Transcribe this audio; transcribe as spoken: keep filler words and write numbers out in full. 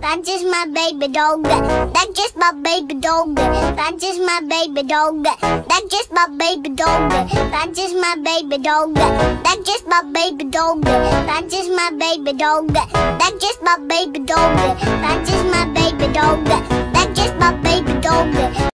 That's just my baby dog. That's just my baby dog. That's just my baby dog. That's just my baby dog. That's just my baby dog. That's just my baby dog. That's just my baby dog. That's just my baby dog. That's just my baby dog. That's just my baby dog.